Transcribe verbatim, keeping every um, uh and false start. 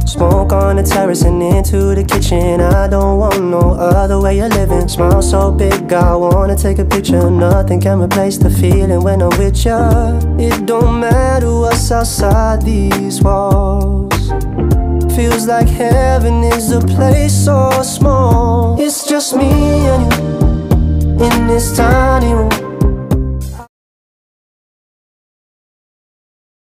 Smoke on the terrace and into the kitchen. I don't want no other way of living. Smile so big, I wanna take a picture. Nothing can replace the feeling when I'm with ya. It don't matter what's outside these walls. Feels like heaven is a place so small. It's just me and you in this tiny room.